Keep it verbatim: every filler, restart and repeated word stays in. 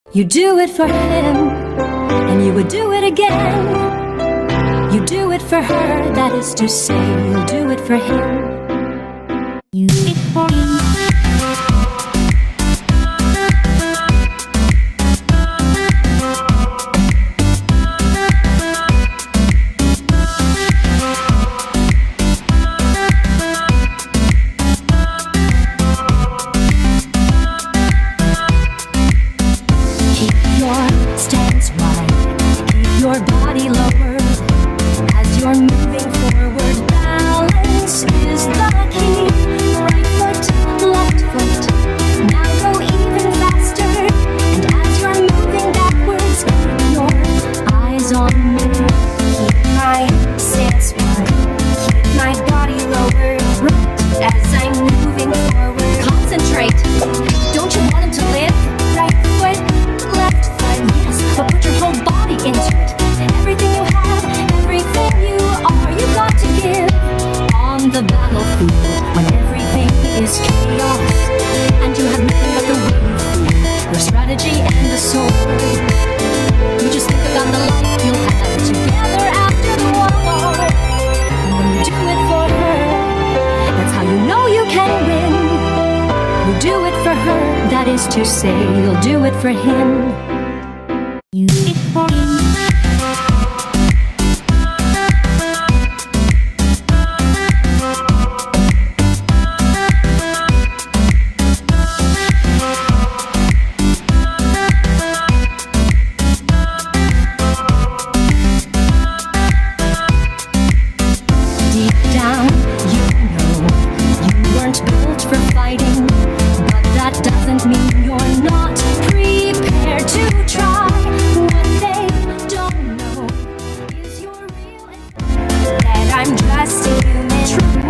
You do it for him, and you would do it again. You do it for her, that is to say, you'll do it for him. You do it for him. Your body lower as you're moving forward. Balance is the key. Right foot, left foot. Now go even faster. And as you're moving backwards, keep your eyes on me. Keep my stance wide. Keep my body lower. Right as I'm moving forward. Concentrate. Don't you want him to live? Right foot, left foot. Yes, but put your whole body into it. Everything you have, everything you are, you got to give. On the battlefield, when everything is chaos, and you have nothing but the way you feel, your strategy and the sword. You just think about the life you'll have together after the war. And when you do it for her, that's how you know you can win. You do it for her, that is to say, you'll do it for him. You do it for him. Mean you're not prepared to try. What they don't know is you're real, that I'm trusting you, man.